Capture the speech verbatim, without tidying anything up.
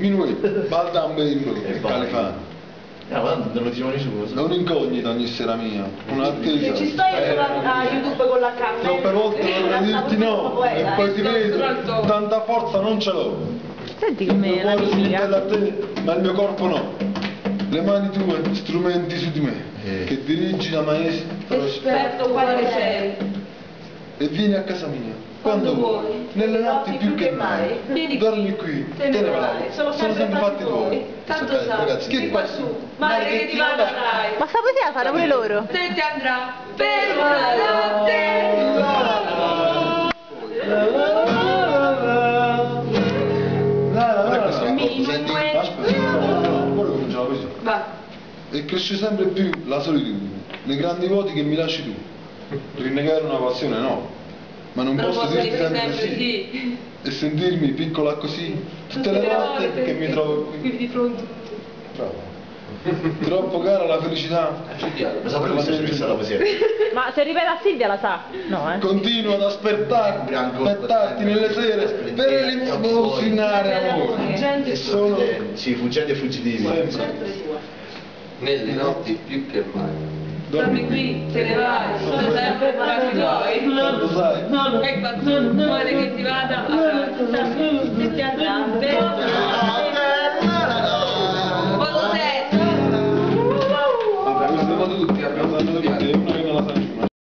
diminuito, baldan bene, califano. No, ma non lo diciamo nessuno. È un'incognita ogni sera mia, un'attesa. Che ci stai eh, a YouTube con la camera? Troppe volte vorrei dirti no, e poi ti vedo, tanta forza non ce l'ho. Senti Il come mio la cuore si mimica. ribella a te, ma il mio corpo no. Le mani tue, strumenti su di me, Eh. che dirigi da maestro Esperto quale sei? e vieni a casa mia. Quando Quando vuoi, vuoi, nelle notti più che mai. Vieni Dormi qui, qui, te ne vai. Sono sempre fatti tuoi. Tanto sai, Ragazzi, che che qua qua su, male che ti vada dai. Ma sta poesia la fanno pure loro? Se ti andrà per una notte. Va. E cresce sempre più la solitudine, nei grandi vuoti che mi lasci tu. Rinnegare una passione no, ma non, Non posso posso dirti dire sempre sempre sì. sì. E sentirmi piccola così tutte le volte che mi trovo qui. qui di fronte. Bravo. Troppo cara la felicità. Lo sapevo che sei vista la poesia. Ma se ripete a Silvia la sa? No, eh? Continuo ad aspettarti, aspettarti nelle sere per elemosinare amore. E sono Sì, fuggenti e fuggitivi. sempre. Nelle notti più che mai. Dormi qui, te ne vai, sono sempre fatti tuoi. Lo sai. E quando muore che ti vada,